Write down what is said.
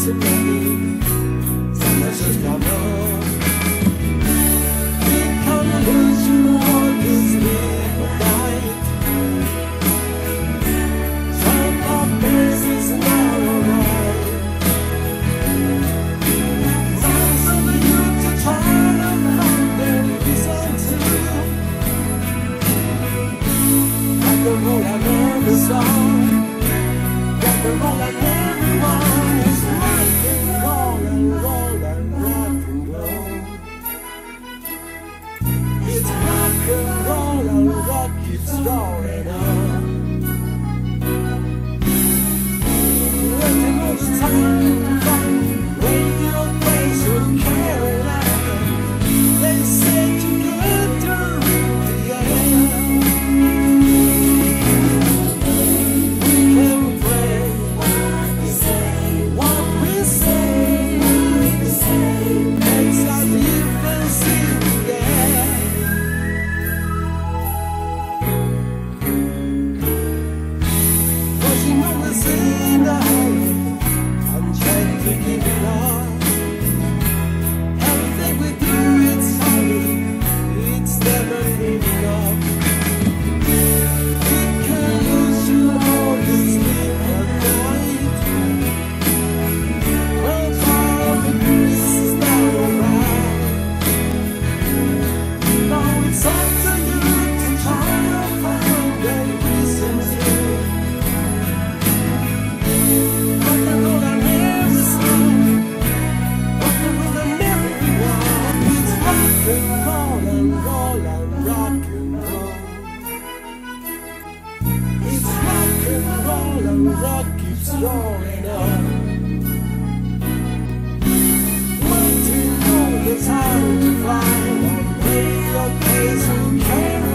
so many. Sometimes just come on. We can't lose you all this midnight. Some of this is not alright. Times of you to try to find them reason to. Rock the roll I never saw. Rock the roll I never won. It's rock and roll and roll and rock and roll. It's rock and roll and rock keeps rolling on. Waiting all the time from radio plays from Carolina. They say together in the air. We can play what we say, makes a difference in the air. Cause you know it's in a hurry, I'm trying to keep it on. Everything we do, it's hurry, it's never enough. We can lose you all this midnight. Well, far the peace is not alright. Now it's up to you to try to find a reason to. Rock and roll and every song, rock and roll and everyone. It's rock and roll and roll and rock and roll. It's rock and roll and rock keeps rolling on. Waiting all the time to find a radio place and carry